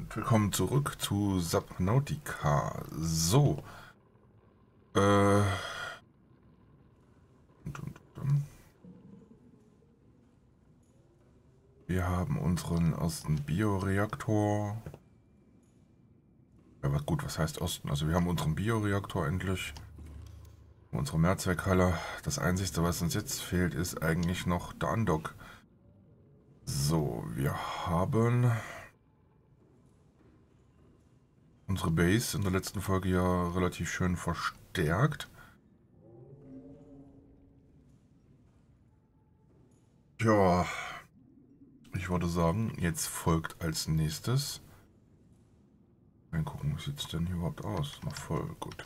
Und willkommen zurück zu Subnautica. So. Äh. Wir haben unseren ersten Bioreaktor. Ja, gut, was heißt ersten? Also wir haben unseren Bioreaktor endlich. Unsere Mehrzweckhalle. Das Einzige, was uns jetzt fehlt, ist eigentlich noch der Undock. So, wir haben unsere Base in der letzten Folge ja relativ schön verstärkt. Ja, ich würde sagen, jetzt folgt als nächstes. Mal gucken, wie sieht es denn hier überhaupt aus? Noch voll gut.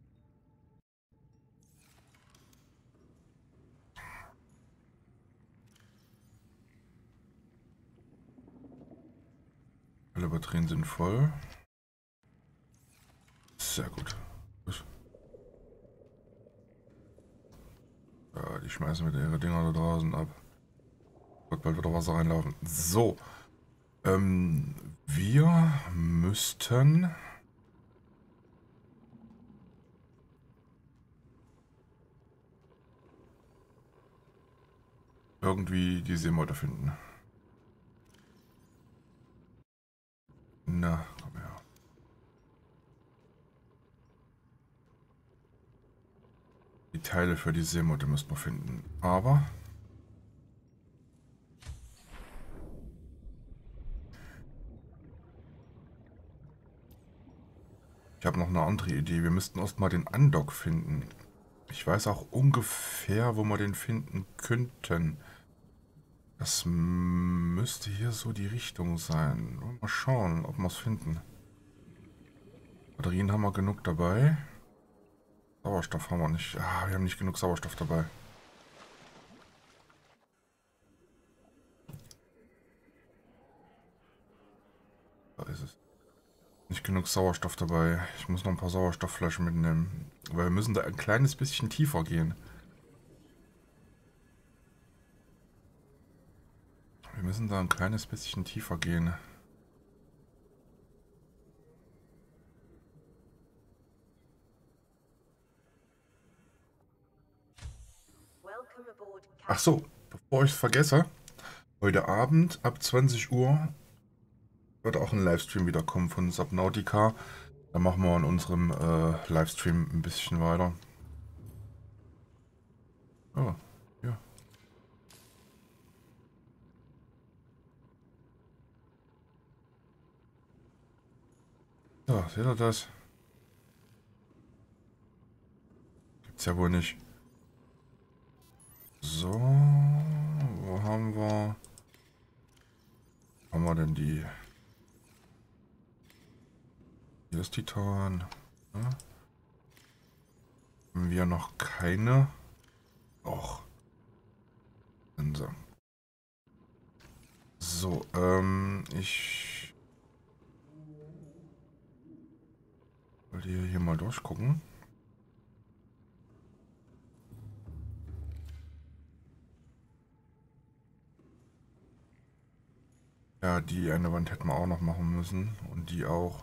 Alle Batterien sind voll. Sehr gut. Ja, die schmeißen wieder ihre Dinger da draußen ab. Wird bald wieder Wasser reinlaufen. So. Wir müssten irgendwie die Seemotte finden. Na, komm her. Die Teile für die Seemotte müssten wir finden. Aber ich habe noch eine andere Idee. Wir müssten erstmal den Undock finden. Ich weiß auch ungefähr, wo wir den finden könnten. Das müsste hier so die Richtung sein. Mal schauen, ob wir es finden. Batterien haben wir genug dabei. Sauerstoff haben wir nicht. Ah, wir haben nicht genug Sauerstoff dabei. Da ist es. Nicht genug Sauerstoff dabei. Ich muss noch ein paar Sauerstoffflaschen mitnehmen. Weil wir müssen da ein kleines bisschen tiefer gehen. Wir müssen da ein kleines bisschen tiefer gehen. Ach so, bevor ich es vergesse. Heute Abend ab 20 Uhr wird auch ein Livestream wieder kommen von Subnautica. Da machen wir in unserem Livestream ein bisschen weiter. Oh, ja. So, seht ihr das? Gibt's ja wohl nicht. So, wo haben wir? Haben wir denn die? Hier ist Titan. Ja. Haben wir noch keine? Och. So, ich wollte hier mal durchgucken. Ja, die eine Wand hätten wir auch noch machen müssen. Und die auch.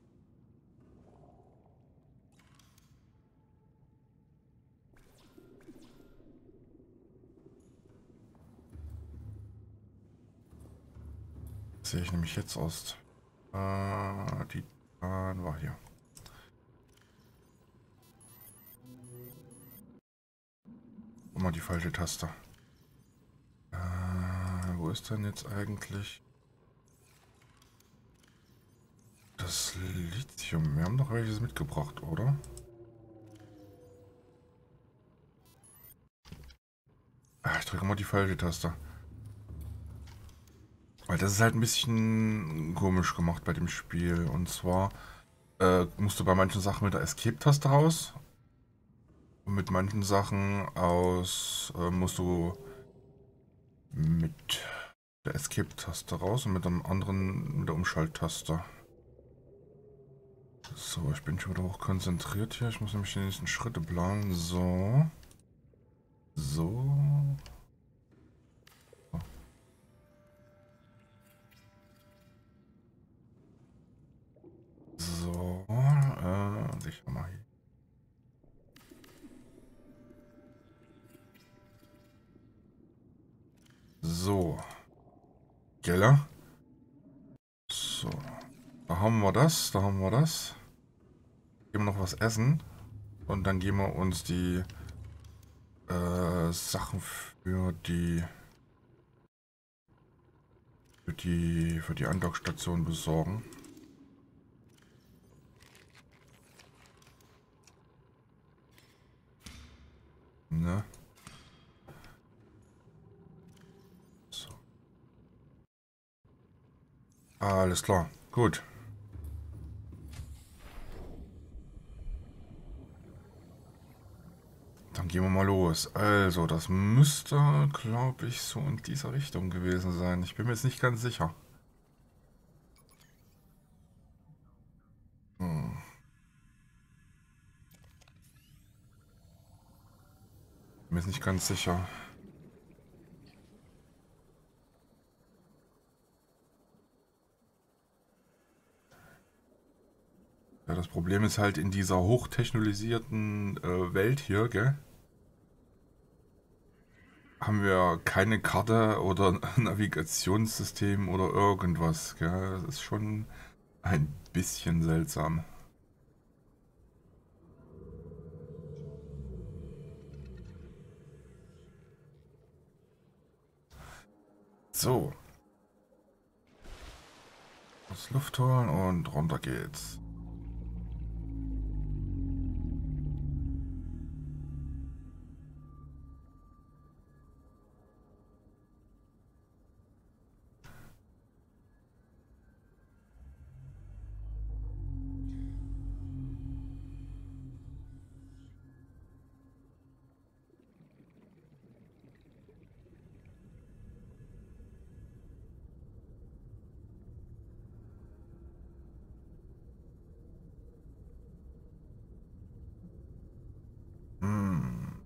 Das sehe ich nämlich jetzt aus. Titan war hier. Immer die falsche Taste. Wo ist denn jetzt eigentlich das Lithium? Wir haben doch welches mitgebracht, oder? Ich drücke immer die falsche Taste. Weil das ist halt ein bisschen komisch gemacht bei dem Spiel. Und zwar musst du bei manchen Sachen mit der Escape-Taste raus. Und mit manchen Sachen musst du mit der Escape-Taste raus und mit dem anderen mit der Umschalttaste. So, ich bin schon wieder hoch konzentriert hier. Ich muss nämlich die nächsten Schritte planen. So. So. So. Gelle. So. Da haben wir das. Da haben wir das. Gehen wir noch was essen. Und dann gehen wir uns die Sachen für die Andockstation besorgen. Ne? So. Alles klar. Gut. Dann gehen wir mal los. Also, das müsste, glaube ich, so in dieser Richtung gewesen sein. Ich bin mir jetzt nicht ganz sicher. Hm. Bin mir jetzt nicht ganz sicher. Ja, das Problem ist halt in dieser hochtechnologisierten Welt hier, gell? Haben wir keine Karte oder Navigationssystem oder irgendwas, gell? Das ist schon ein bisschen seltsam. So. Aus Luft holen und runter geht's. Hm.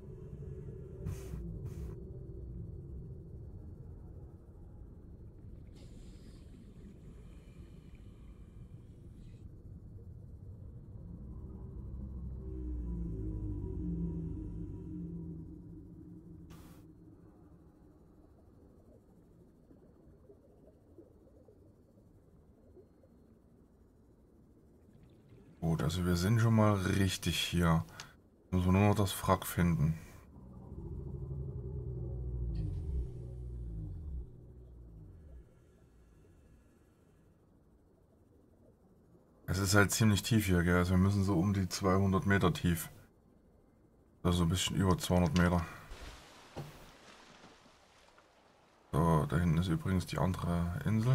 Gut, also wir sind schon mal richtig hier. Müssen wir nur noch das Wrack finden. Es ist halt ziemlich tief hier, gell? Also wir müssen so um die 200 Meter tief. Also ein bisschen über 200 Meter. So, da hinten ist übrigens die andere Insel.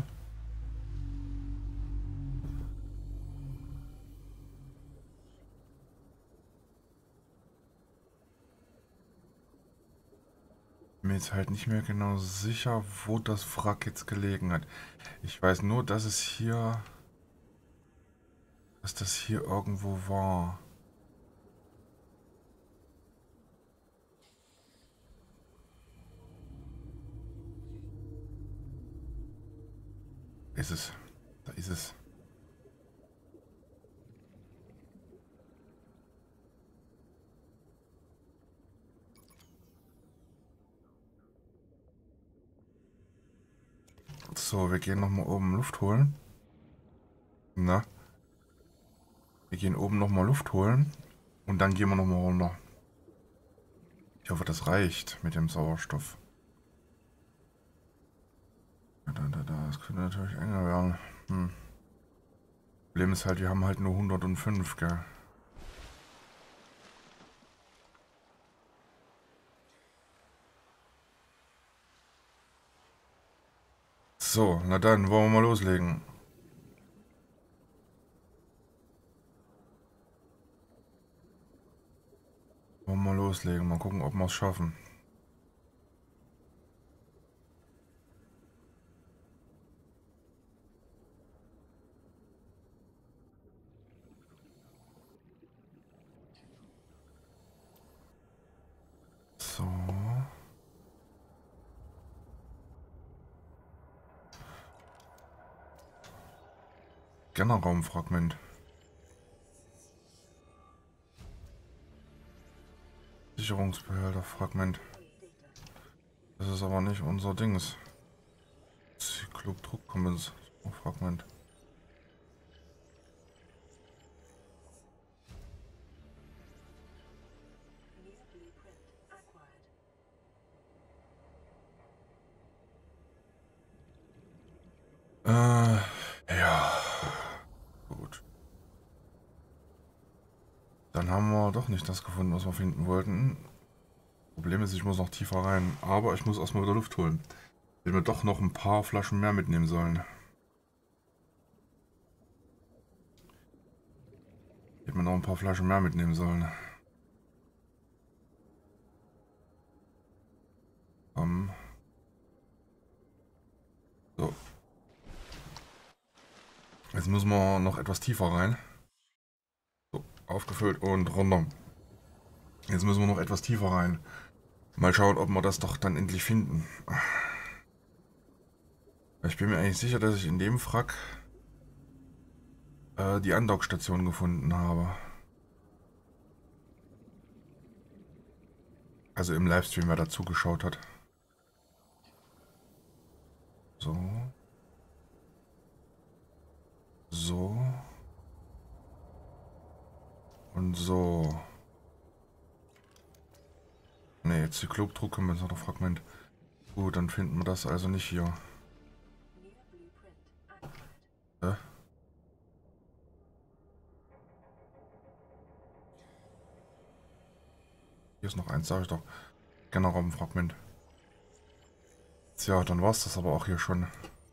Bin mir jetzt halt nicht mehr genau sicher, wo das Wrack jetzt gelegen hat. Ich weiß nur, dass das hier irgendwo war. Ist es. Da ist es. So, wir gehen nochmal oben Luft holen. Na, wir gehen oben nochmal Luft holen. Und dann gehen wir nochmal runter. Ich hoffe, das reicht mit dem Sauerstoff. Das könnte natürlich enger werden. Problem ist halt, wir haben halt nur 105, gell? So, na dann, wollen wir mal loslegen. Mal gucken, ob wir es schaffen. So. Generalraumfragment. Sicherungsbehälter, Fragment. Das ist aber nicht unser Dings. Zyklop-Druckkompensationsfragment. Ja. Gut. Dann haben wir doch nicht das gefunden, was wir finden wollten. Problem ist, ich muss noch tiefer rein. Aber ich muss erstmal wieder Luft holen. Wenn wir doch noch ein paar Flaschen mehr mitnehmen sollen. Hätten wir noch ein paar Flaschen mehr mitnehmen sollen. So. Jetzt müssen wir noch etwas tiefer rein. So, aufgefüllt und runter. Jetzt müssen wir noch etwas tiefer rein. Mal schauen, ob wir das doch dann endlich finden. Ich bin mir eigentlich sicher, dass ich in dem Frack die Andockstation gefunden habe. Also im Livestream, wer dazu geschaut hat. So. So. Und so. Ne, Zyklop-Druckkompensator-Fragment. Gut, dann finden wir das also nicht hier. Hä? Hier ist noch eins, sage ich doch. Generalraumfragment. Tja, dann war es das aber auch hier schon.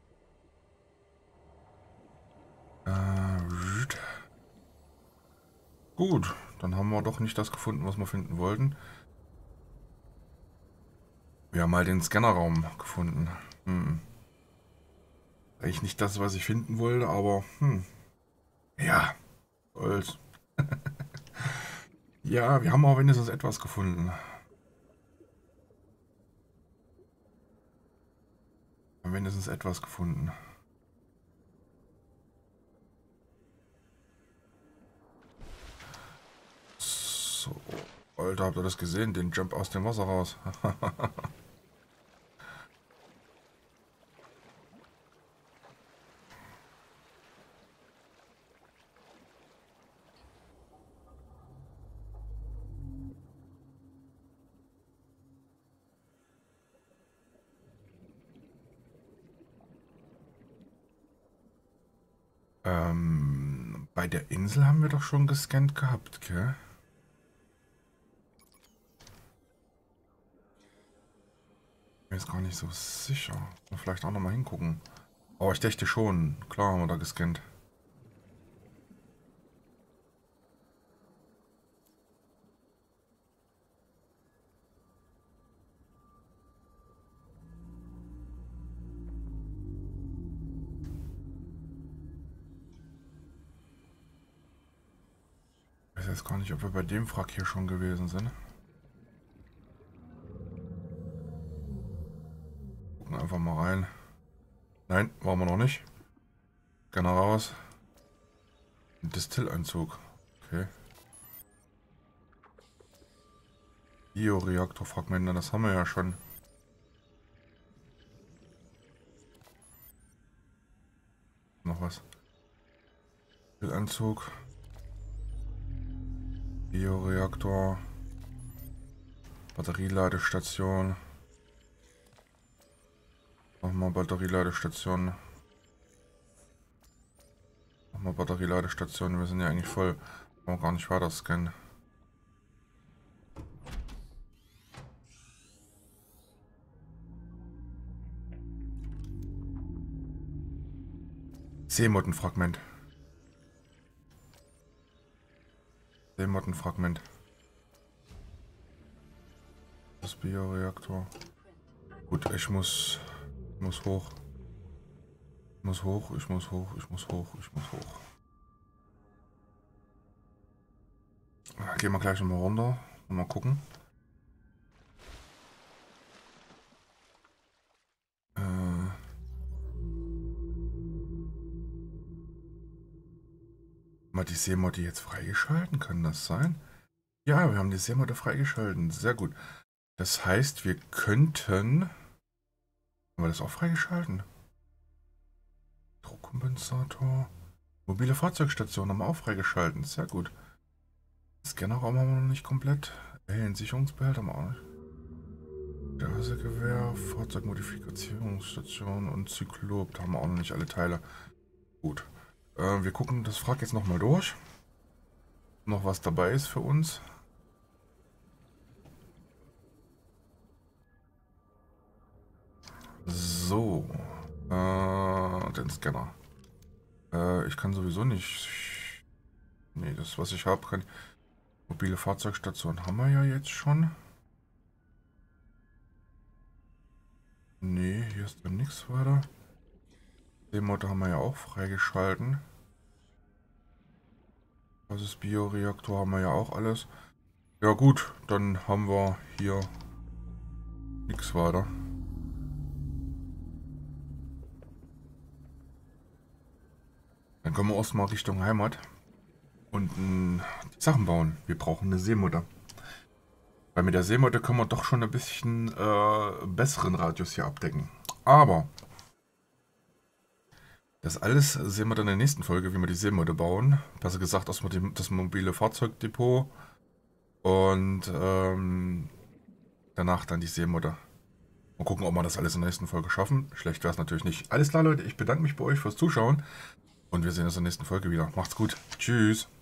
Gut, dann haben wir doch nicht das gefunden, was wir finden wollten. Wir haben mal den Scannerraum gefunden. Eigentlich nicht das, was ich finden wollte, aber ja, Holz. Ja, wir haben auch wenigstens etwas gefunden. Wir haben wenigstens etwas gefunden. So, Alter, habt ihr das gesehen? Den Jump aus dem Wasser raus. Bei der Insel haben wir doch schon gescannt gehabt, gell? Ich bin jetzt gar nicht so sicher. Vielleicht auch noch mal hingucken. Aber ich dachte schon. Klar haben wir da gescannt. Ich weiß jetzt gar nicht, ob wir bei dem Wrack hier schon gewesen sind. Gucken einfach mal rein. Nein, waren wir noch nicht. Gerne raus. Ein Distillanzug. Okay. Bioreaktorfragmente, das haben wir ja schon. Noch was. Distillanzug. Bioreaktor. Batterieladestation. Nochmal Batterieladestation. Nochmal Batterieladestation. Wir sind ja eigentlich voll. Brauchen wir gar nicht weiter scannen. Seemottenfragment. Seemottenfragment. Das Bioreaktor. Gut, ich muss hoch. Ich muss hoch, ich muss hoch, ich muss hoch, ich muss hoch. Gehen wir gleich nochmal runter und mal gucken. Mal die Seemotte jetzt freigeschalten, kann das sein? Ja, wir haben die Seemotte freigeschalten, sehr gut. Das heißt, wir könnten Haben wir das auch freigeschalten? Druckkompensator. Mobile Fahrzeugstation haben wir auch freigeschalten. Sehr gut. Scannerraum haben wir noch nicht komplett. Sicherungsbehälter haben wir auch nicht. Gasegewehr, Fahrzeugmodifikationsstation und Zyklop. Da haben wir auch noch nicht alle Teile. Gut. Wir gucken das Wrack jetzt nochmal durch. Noch was dabei ist für uns. So. Den Scanner. Ich kann sowieso nicht... Nee, das was ich habe, kann... Mobile Fahrzeugstation haben wir ja jetzt schon. Nee, hier ist dann nichts weiter. Den Motor haben wir ja auch freigeschalten. Das ist Bioreaktor, haben wir ja auch alles. Ja gut, dann haben wir hier nichts weiter. Dann können wir erstmal Richtung Heimat und die Sachen bauen. Wir brauchen eine Seemutter. Weil mit der Seemutter können wir doch schon ein bisschen besseren Radius hier abdecken. Aber das alles sehen wir dann in der nächsten Folge, wie wir die Seemutter bauen. Besser gesagt, erstmal das mobile Fahrzeugdepot und danach dann die Seemutter. Mal gucken, ob wir das alles in der nächsten Folge schaffen. Schlecht wäre es natürlich nicht. Alles klar, Leute, ich bedanke mich bei euch fürs Zuschauen und wir sehen uns in der nächsten Folge wieder. Macht's gut. Tschüss.